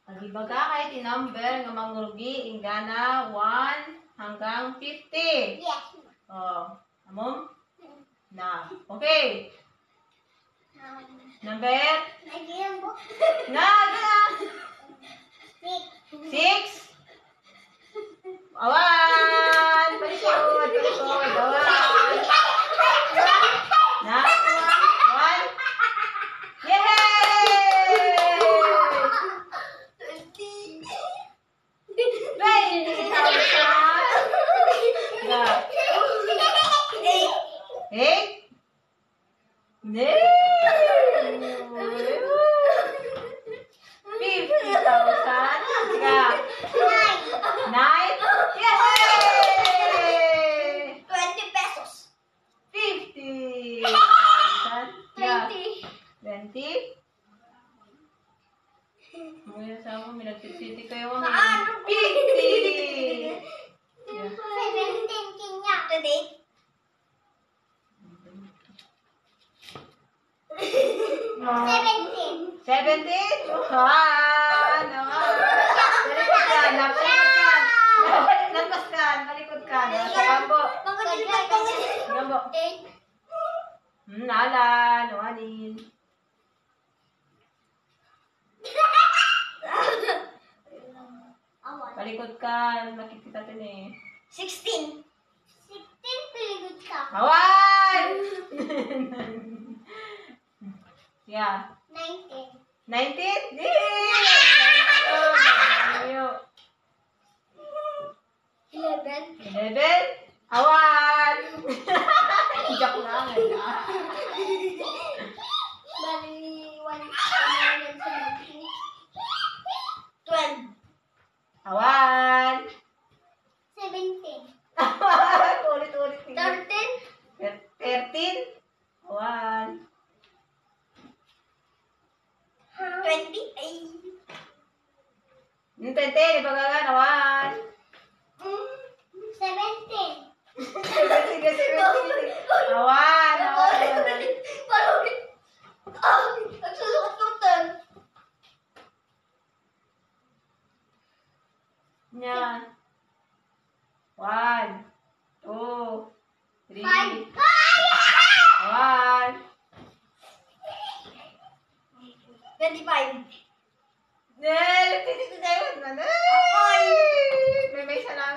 Agibaga kay tinumber nga mangrugi ingana 1 hanggang 50. Yes. Oh, amom? Na. Okay. Number? Na. 6. Awan. Palikod. Awan. Na. 1. Yay! 8? No! 50,000? Yeah. 9? Yay! 20 pesos. 50,000? Yeah. 20? Mga sama, may nagtitsiti kayo. 50! Yeah. 17 kinya. Today. 17. 17? Naman! Balikod ka, lampas ka. Balikod ka. Sa kambo. Kambo. 8. Nala, nawanin. Balikod ka, nakikita din eh. 16. 16 piligod ka. Awan! Yeah. 19. 19? Yay! 11. 11? Awan! Joke lang. Bali, 170. 12. Awan! 17. Awan! Ulit-ulit. 13. 13? Awan! 20. Ay. 20, di ba gagan? Awan! 17. Sige. Awan! Palulit. Nagsusukat ng 10. Yan. 1, 2, 3. 5. Awan! 25. Nel! Pinito na yun! May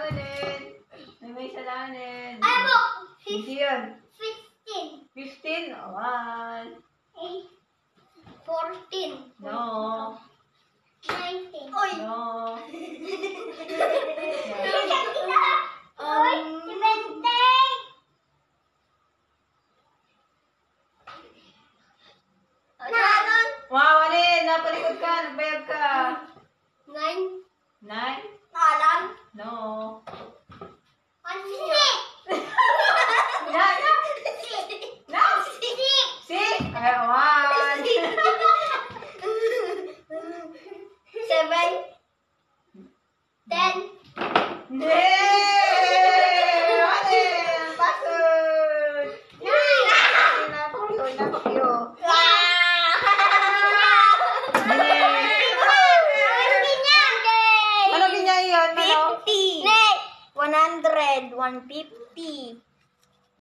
salanin. Ay mo! Hindi yun. 15. 15? Awan. 8. 14. No. 19. Oy! No. Oy! 20. Nanon? Wawanin! Napalikod ka! Nagbayad ka! 9. 9? Nalan? No. 1. Na! Na! 6. 6? Ay, awan! 7. 10. Yay! Wawanin! Pasod! Napakyo. Ano ganyan yun? 50. 100. 150.